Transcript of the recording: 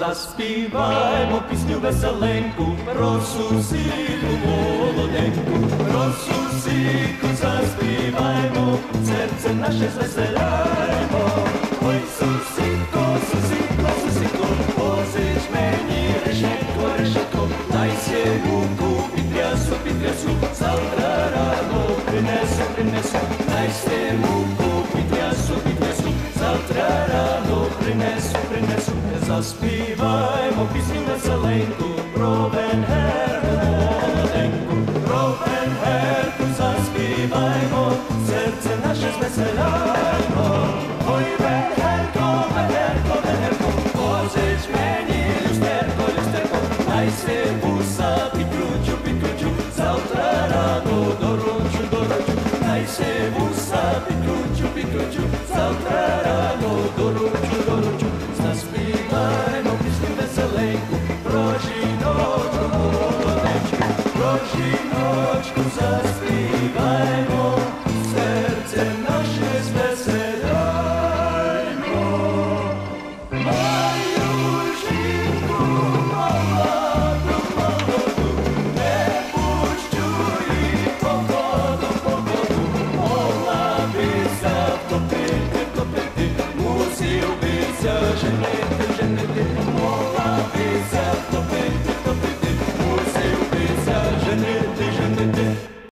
Заспіваймо пісню веселеньку, про сусіду молоденьку, про сусідку заспіваймо, серце наше звеселяймо. Ой, сусідко, сусідко, сусідко, позич мені решетко, решетко, дай сєвуку підрясу, підрясу, завтра рано принесу, принесу, дай сєвуку підрясу, підрясу, завтра рано принесу, принесу. Заспіваймо пісню веселеньку, про венгерку молоденьку, про венгерку заспіваймо, серце наше звеселяймо. Ой, венгерко, венгерко, венгерко, позич мені люстерко, люстерко, дай се вуса підкручу, підкручу, завтра рано доручу, доручу, дай се вуса підкручу, підкручу,